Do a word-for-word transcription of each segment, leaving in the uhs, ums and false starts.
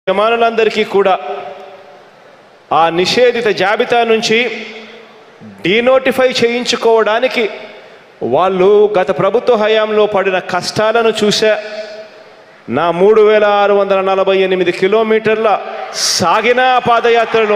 యజమానులందరికీ కూడా ఆ నిషేధిత జాబితా నుంచి డీనోటిఫై చేయించుకోవడానికి వాళ్ళు గత ప్రభుత్వ హయాంలో పడిన కష్టాలను చూసా. నా మూడు వేల ఆరు వందల నలభై ఎనిమిది కిలోమీటర్ల సాగిన పాదయాత్రలో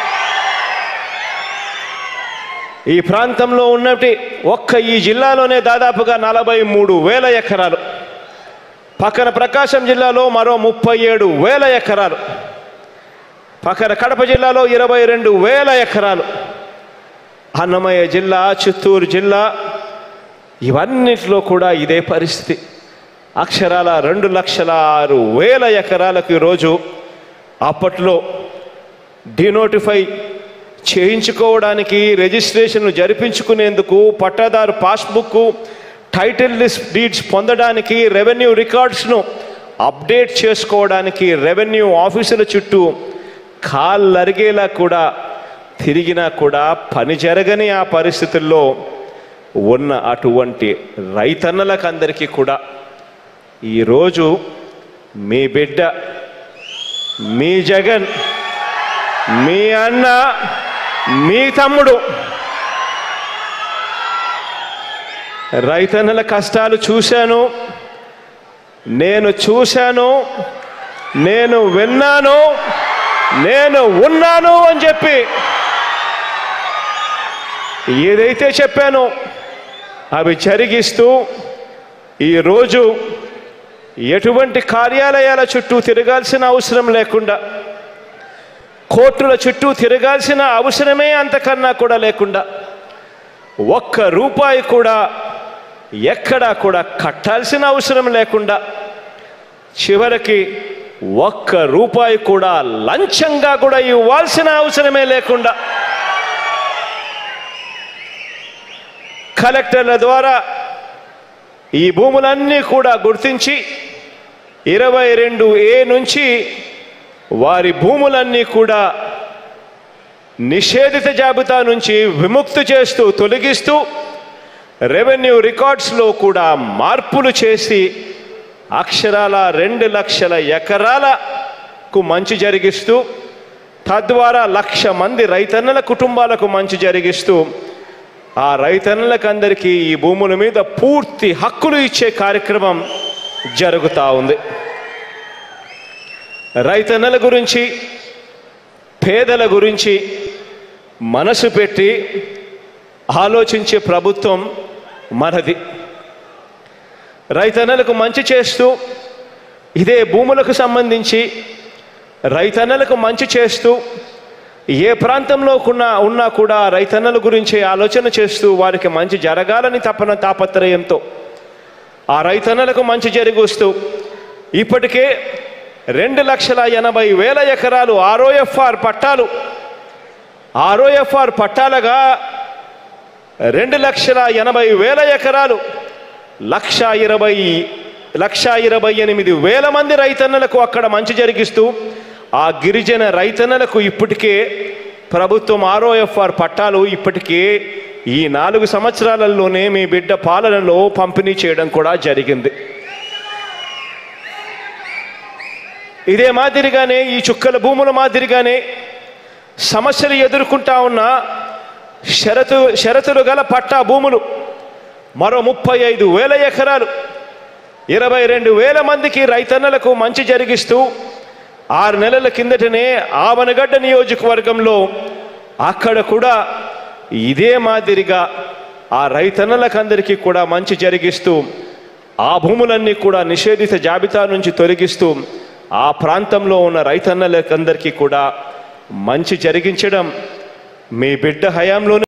ఈ ప్రాంతంలో ఉన్నటి ఒక్క ఈ జిల్లాలోనే దాదాపుగా నలభై మూడు వేల ఎకరాలు, పక్కన ప్రకాశం జిల్లాలో మరో ముప్పై ఏడు వేల ఎకరాలు, పక్కన కడప జిల్లాలో ఇరవై రెండు వేల ఎకరాలు, అన్నమయ్య జిల్లా, చిత్తూరు జిల్లా, ఇవన్నిట్లో కూడా ఇదే పరిస్థితి. అక్షరాల రెండు లక్షల ఆరు వేల ఎకరాలకు ఈరోజు అప్పట్లో డినోటిఫై చేయించుకోవడానికి, రిజిస్ట్రేషన్లు జరిపించుకునేందుకు, పట్టాదారు పాస్బుక్, టైటిల్ లిస్ట్ డీడ్స్ పొందడానికి, రెవెన్యూ రికార్డ్స్ను అప్డేట్ చేసుకోవడానికి రెవెన్యూ ఆఫీసుల చుట్టూ కాళ్ళరిగేలా కూడా తిరిగినా కూడా పని జరగని ఆ పరిస్థితుల్లో ఉన్న అటువంటి రైతన్నలకు అందరికీ కూడా ఈరోజు మీ బిడ్డ, మీ జగన్, మీ అన్న, మీ తమ్ముడు రైతన్నల కష్టాలు చూశాను, నేను చూశాను, నేను విన్నాను, నేను ఉన్నాను అని చెప్పి ఏదైతే చెప్పానో అవి జరిగిస్తూ ఈరోజు ఎటువంటి కార్యాలయాల చుట్టూ తిరగాల్సిన అవసరం లేకుండా, కోర్టుల చుట్టూ తిరగాల్సిన అవసరమే అంతకన్నా కూడా లేకుండా, ఒక్క రూపాయి కూడా ఎక్కడా కూడా కట్టాల్సిన అవసరం లేకుండా, చివరికి ఒక్క రూపాయి కూడా లంచంగా కూడా ఇవ్వాల్సిన అవసరమే లేకుండా కలెక్టర్ల ద్వారా ఈ భూములన్నీ కూడా గుర్తించి ఇరవై రెండు ఏ నుంచి వారి భూములన్నీ కూడా నిషేధిత జాబితా నుంచి విముక్తి చేస్తూ, తొలగిస్తూ, రెవెన్యూ రికార్డ్స్లో కూడా మార్పులు చేసి అక్షరాల రెండు లక్షల ఎకరాలకు మంచి జరిగిస్తూ, తద్వారా లక్ష మంది రైతన్నల కుటుంబాలకు మంచి జరిగిస్తూ, ఆ రైతన్నలకందరికీ ఈ భూముల మీద పూర్తి హక్కులు ఇచ్చే కార్యక్రమం జరుగుతూ ఉంది. రైతన్నల గురించి, పేదల గురించి మనసు పెట్టి ఆలోచించే ప్రభుత్వం మనది. రైతన్నలకు మంచి చేస్తూ, ఇదే భూములకు సంబంధించి రైతన్నలకు మంచి చేస్తూ, ఏ ప్రాంతంలో ఉన్నా ఉన్నా కూడా రైతన్నల గురించి ఆలోచన చేస్తూ వారికి మంచి జరగాలని తపన తాపత్రయంతో ఆ రైతన్నలకు మంచి జరిగిస్తూ ఇప్పటికే రెండు లక్షల ఎనభై వేల ఎకరాలు ఆర్ఓఎఫ్ఆర్ పట్టాలు ఆర్ఓఎఫ్ఆర్ పట్టాలుగా రెండు లక్షల ఎనభై వేల ఎకరాలు లక్ష ఇరవై లక్ష ఇరవై ఎనిమిది వేల మంది రైతన్నలకు అక్కడ మంచి జరిగిస్తూ, ఆ గిరిజన రైతన్నలకు ఇప్పటికే ప్రభుత్వం ఆర్ఓఎఫ్ఆర్ పట్టాలు ఇప్పటికే ఈ నాలుగు సంవత్సరాలలోనే మీ బిడ్డ పాలనలో పంపిణీ చేయడం కూడా జరిగింది. ఇదే మాదిరిగానే ఈ చుక్కల భూముల మాదిరిగానే సమస్యలు ఎదుర్కొంటా ఉన్న షరతు షరతులు గల పట్టా భూములు మరో ముప్పై ఐదు వేల ఎకరాలు ఇరవై రెండు వేల మందికి రైతన్నలకు మంచి జరిగిస్తూ, ఆరు నెలల కిందటనే ఆవనగడ్డ నియోజకవర్గంలో అక్కడ కూడా ఇదే మాదిరిగా ఆ రైతన్నలకందరికీ కూడా మంచి జరిగిస్తూ, ఆ భూములన్నీ కూడా నిషేధిత జాబితా నుంచి తొలగిస్తూ ఆ ప్రాంతంలో ఉన్న రైతన్నలకందరికీ కూడా మంచి జరిగించడం మీ బిడ్డ హయాంలోనే